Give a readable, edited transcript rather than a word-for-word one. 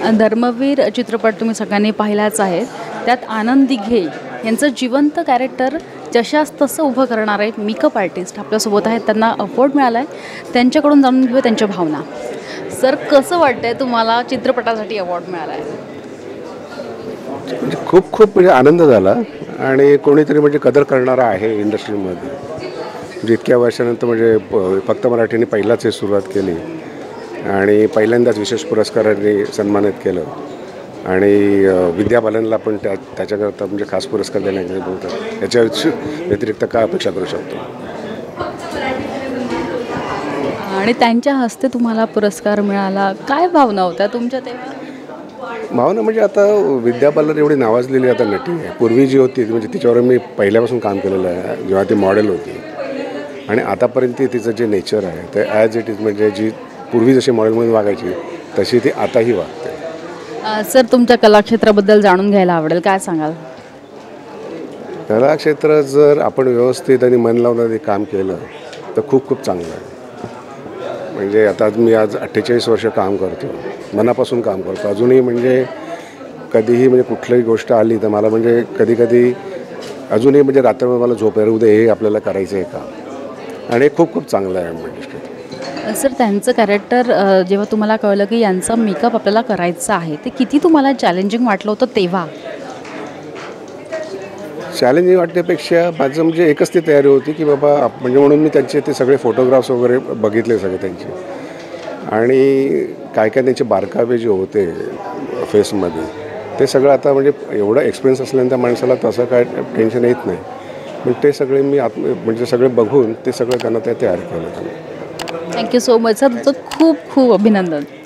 धर्मवीर चित्रपट तुम्ही सगळ्यांनी पाहिलाच आहे. त्यात आनंद दिघे यांचं जिवंत कॅरेक्टर जशास तसं उभं करणारे मेकअप आर्टिस्ट आपल्यासोबत आहेत. त्यांना अवॉर्ड मिळाला आहे. त्यांच्याकडून जाणून घेऊया त्यांच्या भावना. सर, कसं वाटतंय तुम्हाला चित्रपटासाठी अवॉर्ड मिळाला आहे? म्हणजे खूप खूप म्हणजे आनंद झाला आणि कोणीतरी म्हणजे कदर करणारा आहे इंडस्ट्रीमध्ये. म्हणजे इतक्या वर्षानंतर म्हणजे फक्त मराठीने पहिलाच हे सुरुवात केली आणि पहिल्यांदाच विशेष पुरस्कारांनी सन्मानित केलं आणि विद्या बालनला पण त्याच्याकरता म्हणजे खास पुरस्कार देण्यात बोलतात. याच्या व्यतिरिक्त काय अपेक्षा करू शकतो. आणि त्यांच्या हस्ते तुम्हाला पुरस्कार मिळाला, काय भावना होत्या तुमच्या तेव्हा? भावना म्हणजे आता विद्या बालन एवढी नावाजलेली आता नटी आहे. पूर्वी जी होती म्हणजे तिच्यावर मी पहिल्यापासून काम केलेलं आहे जेव्हा ती मॉडेल होती आणि आतापर्यंत तिचं जे नेचर आहे ते ॲज इट इज म्हणजे जी पूर्वी जशी मॉडेलमध्ये वागायची तशी ती आताही वागते. सर, तुमच्या कलाक्षेत्राबद्दल जाणून घ्यायला आवडेल, काय सांगाल? कलाक्षेत्र जर आपण व्यवस्थित आणि मन लावून काम केलं तर खूप खूप चांगलं आहे. म्हणजे आता मी आज 48 वर्ष काम करतो, मनापासून काम करतो. अजूनही म्हणजे कधीही म्हणजे कुठलीही गोष्ट आली तर मला म्हणजे कधी अजूनही म्हणजे रात्रभर मला झोप येऊ दे, हे आपल्याला करायचं आहे का, आणि खूप खूप चांगलं आहे म्हणजे. सर, त्यांचं कॅरेक्टर जेव्हा तुम्हाला कळलं की यांचा मेकअप आपल्याला करायचा आहे, ते किती तुम्हाला चॅलेंजिंग वाटलं होतं तेव्हा? चॅलेंजिंग वाटण्यापेक्षा माझं म्हणजे एकच ती तयारी होती की बाबा म्हणजे म्हणून मी त्यांचे ते सगळे फोटोग्राफ्स वगैरे बघितले सगळे त्यांचे आणि काय त्यांचे बारकावे जे होते फेसमध्ये ते सगळं आता म्हणजे एवढा एक्सपिरियन्स असल्यानंतर माणसाला तसं काय टेन्शन येत नाही. पण ते सगळे मी म्हणजे सगळे बघून ते सगळं त्यांना तयार केलं. थँक्यू सो मच सर, तुमचं खूप खूप अभिनंदन.